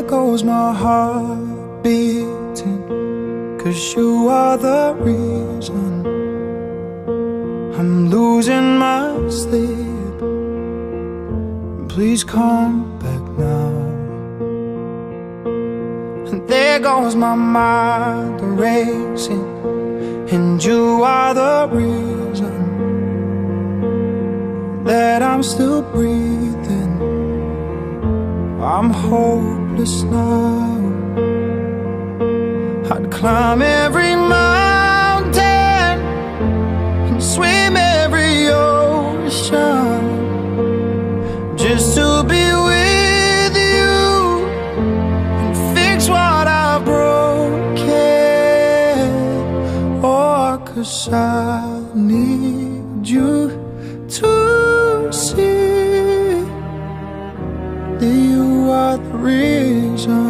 goes my heart beating, 'cause you are the reason I'm losing my sleep. Please come back now. And there goes my mind racing, and you are the reason that I'm still breathing. I'm hopeless now. I'd climb every mountain and swim every ocean just to be with you and fix what I've broken. Oh, 'cause I need you to see that you are the reason.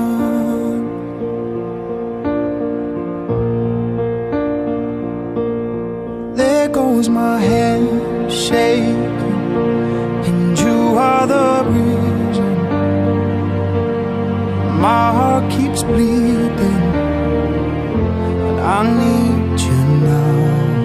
There goes my head shaking, and you are the reason. My heart keeps bleeding, and I need you now.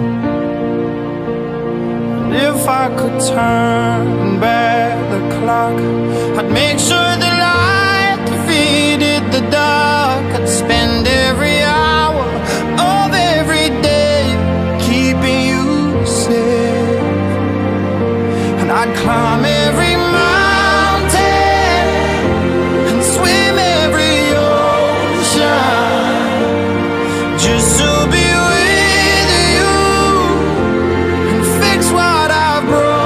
And if I could turn back the clock, I'd make sure the light defeated the dark. I'd spend every hour of every day keeping you safe, and I'd climb every mountain and swim every ocean just to be with you and fix what I've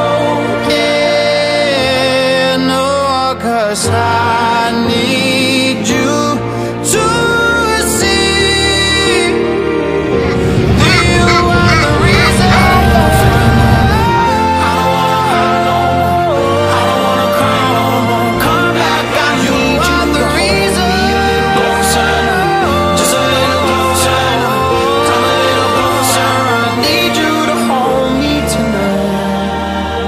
broken. Oh, 'cause I need you to see that you are the reason. I don't wanna cry no more. Come back, I need you are the reason. Closer, just a little closer. Come a little closer. I need you to hold me tonight.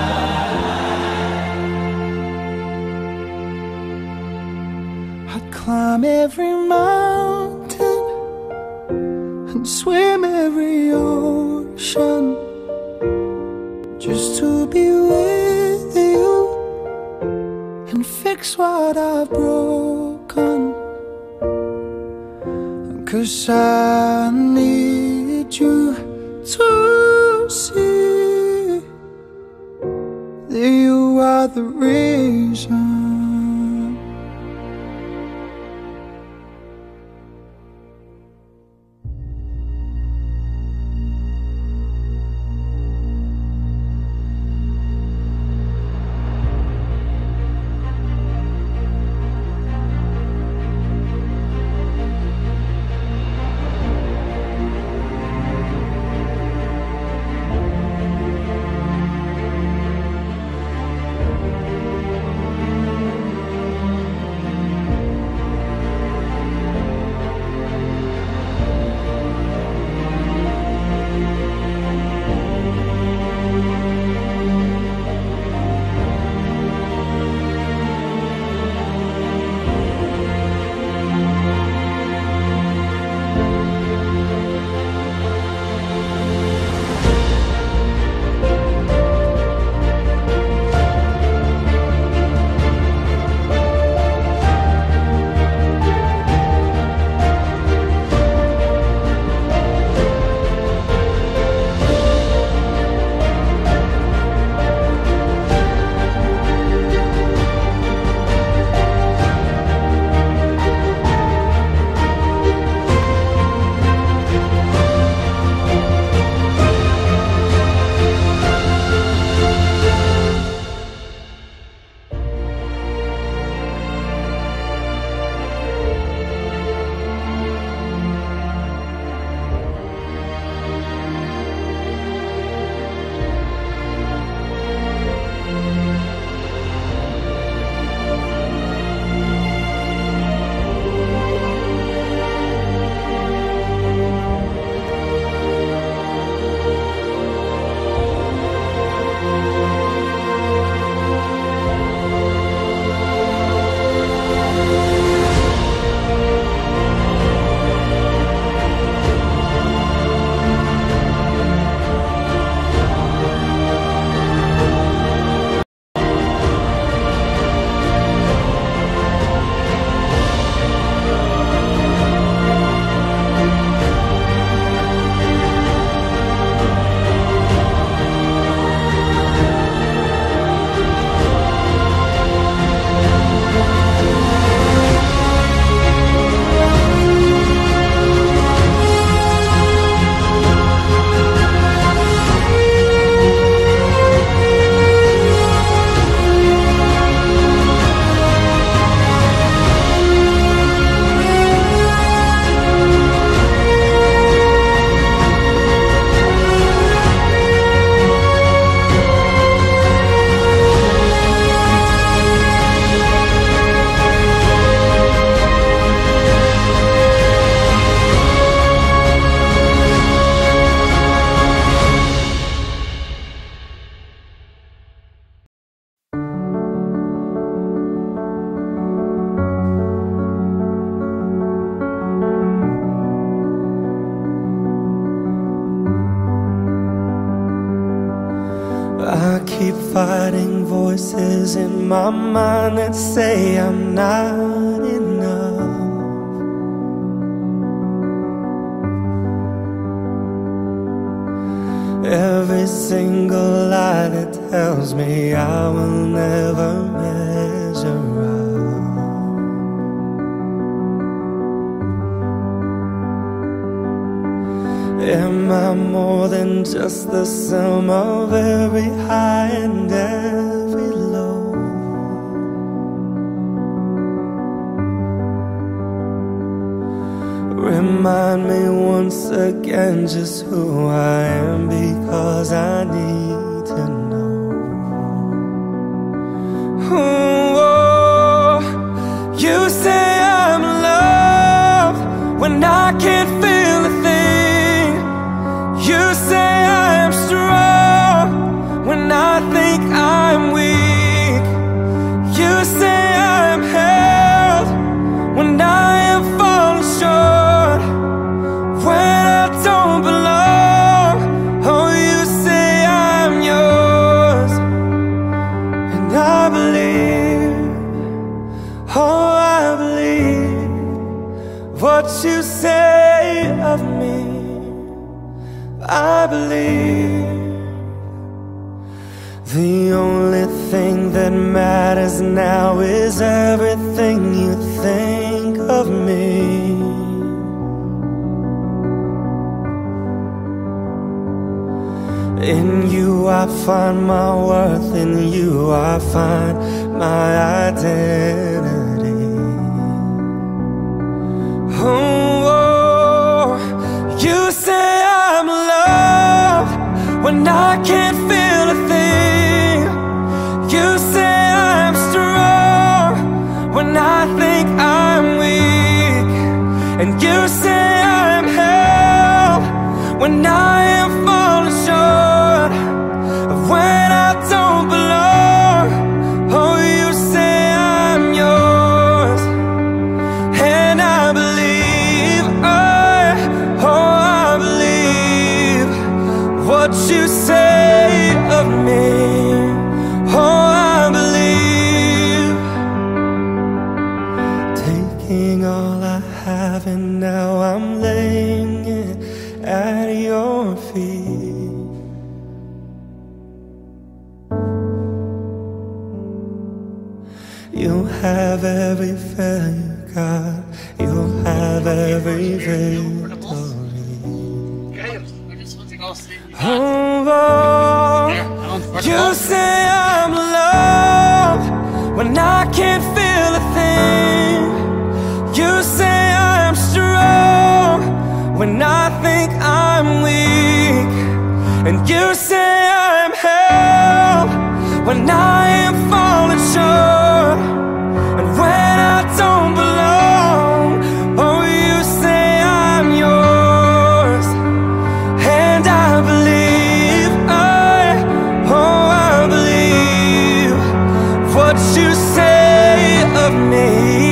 I'd climb every mountain and swim every ocean just to be with you and fix what I've broken. 'Cause I need you to see that you are the reason. voices in my mind that say I'm not enough. Every single lie that tells me I will never measure up. Am I more than just the sum of every high and every low? Remind me once again just who I am, because I need to know. Oh, you say I'm loved when I can't feel a thing. You say I'm strong when I think I'm weak. You say I'm held when I am falling short, when I don't belong. Oh, you say I'm yours, and I believe, oh, I believe what you say of me. I believe the only thing that matters now is everything you think of me. In you I find my worth, in you I find my identity. Oh, you say I'm loved when I can't feel a thing. You say I'm strong when I think I'm weak. And you say I'm held when I am falling short, when I don't belong. Oh, you say I'm yours, and I believe, oh, I believe what you say of me. Oh, I believe. Taking all I have and now I'm laying it at your feet. You have every failure, God. You have every victory. Oh, you say I'm loved when I can't feel a thing. You say I'm strong when I think I'm weak. And you say I'm held when I am falling short, and when I don't belong. Oh, you say I'm yours, and I believe, oh, I believe what you say of me.